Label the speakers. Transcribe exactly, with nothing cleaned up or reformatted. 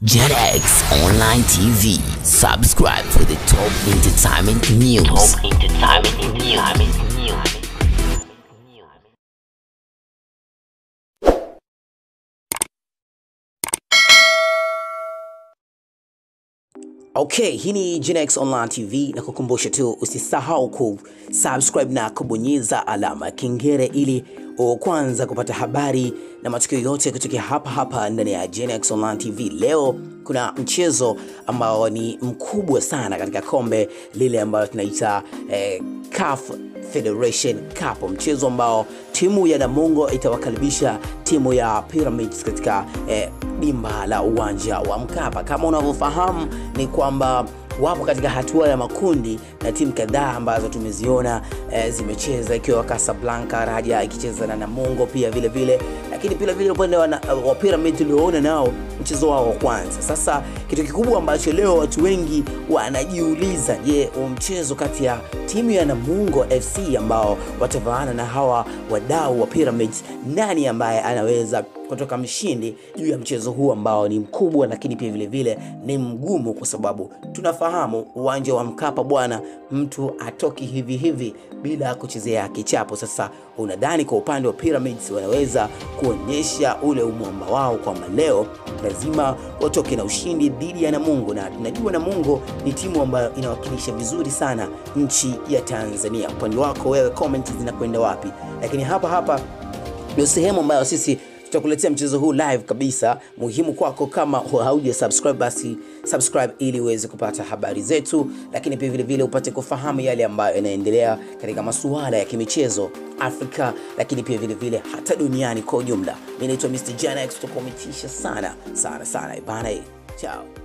Speaker 1: Gen X Online T V. Subscribe for the top entertainment news. Top entertainment news. Okay, hii ni Gen X Online T V na kukumbusha tu usisahau ku subscribe na kubonyeza alama kengele ili kwanza kupata habari na matukio yote kutoka hapa hapa ndani ya Gen X Online T V. Leo kuna mchezo ambao ni mkubwa sana katika kombe lile ambalo tunaita eh, C A F Federation Cup, mchezo ambao timu ya Namungo itawakaribisha timu ya Pyramids katika eh, dimba la uwanja wa Mkapa. Kama unavyofahamu ni kwamba wapo katika hatua ya makundi na timu kadhaa ambazo tumeziona e, zimecheza, ikiwa Casablanca Raja ikicheza na Namungo pia vile vile, lakini pia vile upande wa, wa Pyramid tuliona nao mchezo wao wa kwanza. Sasa kitu kikubwa ambacho leo watu wengi wanajiuliza, je, mchezo kati ya timu ya Namungo F C ambao watavaana na hawa wadau wa Pyramids, nani ambaye anaweza kutoka mshindi juu ya mchezo huu ambao ni mkubwa lakini pia vile vile ni mgumu, kwa sababu tunafahamu uwanja wa Mkapa bwana, mtu atoki hivi hivi bila kuchezea kichapo. Sasa unadhani kwa upande wa Pyramids wanaweza kuonyesha ule umwamba wao kwamba leo lazima watoke na ushindi dhidi ya Namungo? Na tunajua Namungo ni timu ambayo inawakilisha vizuri sana nchi ya Tanzania. Upande wako wewe, comment zinakwenda wapi? Lakini hapa hapa ndio sehemu ambayo sisi tutakuletea mchezo huu live kabisa. Muhimu kwako, kama hauja subscribe basi subscribe ili uweze kupata habari zetu, lakini pia vile vile upate kufahamu yale ambayo yanaendelea katika masuala ya kimichezo Afrika, lakini pia vile vile hata duniani kwa ujumla. Mimi naitwa Mister Gen X, tukomitisha sana sana sana bana. Ciao.